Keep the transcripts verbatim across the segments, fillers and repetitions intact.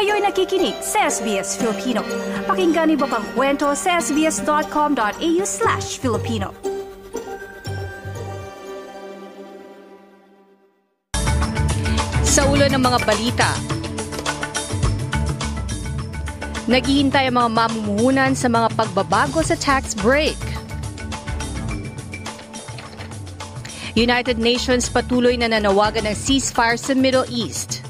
Kayo'y nakikinig sa S B S Filipino. Pakinggan niyo pang kwento sa sbs.com.au slash Filipino. Sa ulo ng mga balita, naghihintay ang mga mamumuhunan sa mga pagbabago sa tax break. United Nations patuloy na nanawagan ng ceasefire sa Middle East.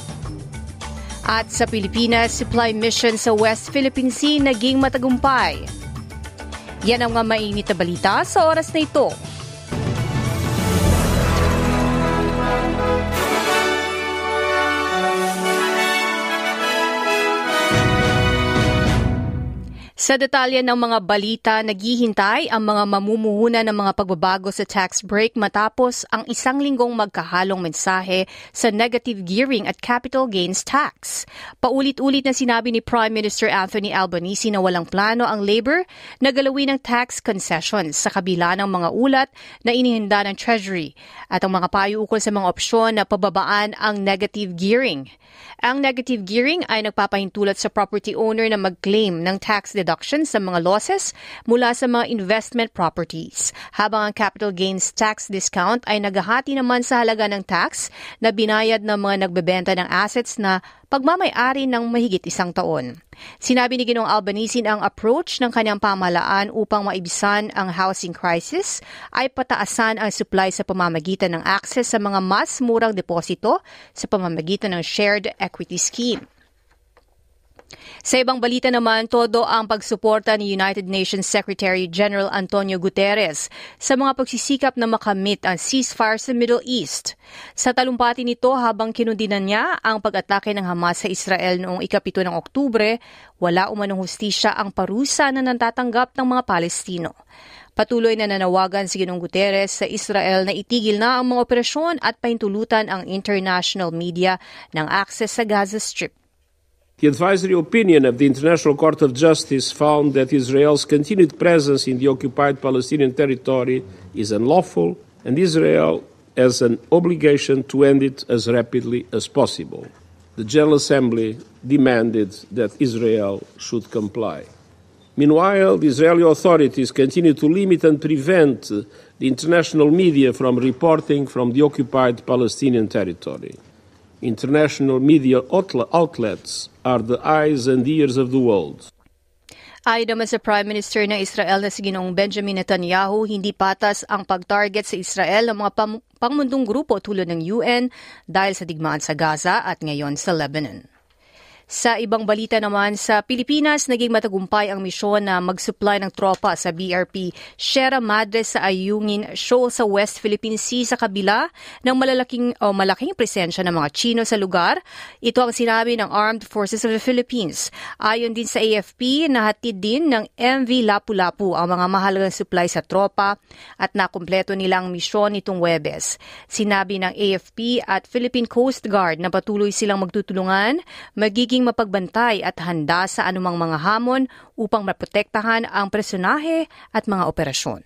At sa Pilipinas, supply mission sa West Philippine Sea naging matagumpay. Yan ang mga mainit na balita sa oras na ito. Sa detalye ng mga balita, naghihintay ang mga mamumuhunan ng mga pagbabago sa tax break matapos ang isang linggong magkahalong mensahe sa negative gearing at capital gains tax. Paulit-ulit na sinabi ni Prime Minister Anthony Albanese na walang plano ang Labor na galawin ng tax concessions sa kabila ng mga ulat na inihinda ng Treasury at ang mga payo ukol sa mga opsyon na pababaan ang negative gearing. Ang negative gearing ay nagpapahintulot sa property owner na mag-claim ng tax deduction sa mga losses mula sa mga investment properties, habang ang capital gains tax discount ay naghahati naman sa halaga ng tax na binayad ng mga nagbebenta ng assets na pagmamay-ari ng mahigit isang taon. Sinabi ni Ginoong Albanese ang approach ng kanyang pamahalaan upang maibisan ang housing crisis ay pataasan ang supply sa pamamagitan ng access sa mga mas murang deposito sa pamamagitan ng shared equity scheme. Sa ibang balita naman, todo ang pagsuporta ni United Nations Secretary General Antonio Guterres sa mga pagsisikap na makamit ang ceasefire sa Middle East. Sa talumpati nito habang kinundinan niya ang pag-atake ng Hamas sa Israel noong ikapito ng Oktubre, wala umanong hustisya ang parusa na natatanggap ng mga Palestino. Patuloy na nanawagan si Ginoong Guterres sa Israel na itigil na ang mga operasyon at pahintulutan ang international media ng access sa Gaza Strip. The advisory opinion of the International Court of Justice found that Israel's continued presence in the occupied Palestinian territory is unlawful, and Israel has an obligation to end it as rapidly as possible. The General Assembly demanded that Israel should comply. Meanwhile, the Israeli authorities continue to limit and prevent the international media from reporting from the occupied Palestinian territory. International media outlets are the eyes and ears of the world. Ayon naman sa Prime Minister ng Israel na si Ginoong Benjamin Netanyahu, hindi patas ang pag-target sa Israel ng mga pam- pangmundong grupo tulad ng U N dahil sa digmaan sa Gaza at ngayon sa Lebanon. Sa ibang balita naman, sa Pilipinas, naging matagumpay ang misyon na mag-supply ng tropa sa B R P Sierra Madre sa Ayungin Shoal sa West Philippine Sea sa kabila ng malalaking o malaking presensya ng mga Chino sa lugar. Ito ang sinabi ng Armed Forces of the Philippines. Ayon din sa A F P, nahatid din ng M V Lapu-Lapu ang mga mahalagang supply sa tropa at nakumpleto nilang misyon nitong Huwebes. Sinabi ng A F P at Philippine Coast Guard na patuloy silang magtutulungan, magiging mapagbantay at handa sa anumang mga hamon upang maprotektahan ang personahe at mga operasyon.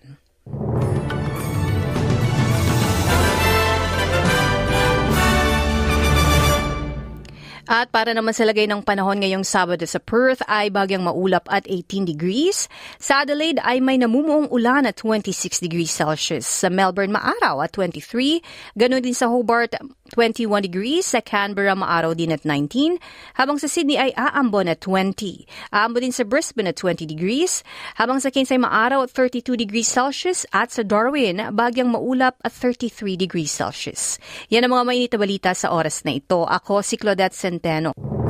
At para naman sa lagay ng panahon ngayong Sabado sa Perth ay bagyang maulap at eighteen degrees. Sa Adelaide ay may namumuong ulan at twenty-six degrees Celsius. Sa Melbourne maaraw at twenty-three. Ganon din sa Hobart twenty-one degrees. Sa Canberra maaraw din at nineteen. Habang sa Sydney ay aambon at twenty. Aambon din sa Brisbane at twenty degrees. Habang sa Cairns ay maaraw at thirty-two degrees Celsius. At sa Darwin bagyang maulap at thirty-three degrees Celsius. Yan ang mga mainit na balita sa oras na ito. Ako si Claudette Centeno.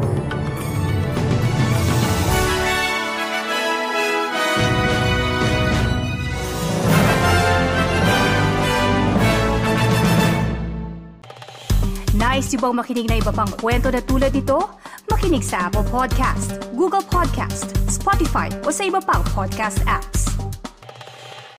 Nice yung bang makinig na iba pang kwento na tulad nito? Makinig sa Apple Podcast, Google Podcast, Spotify o sa iba pang podcast apps.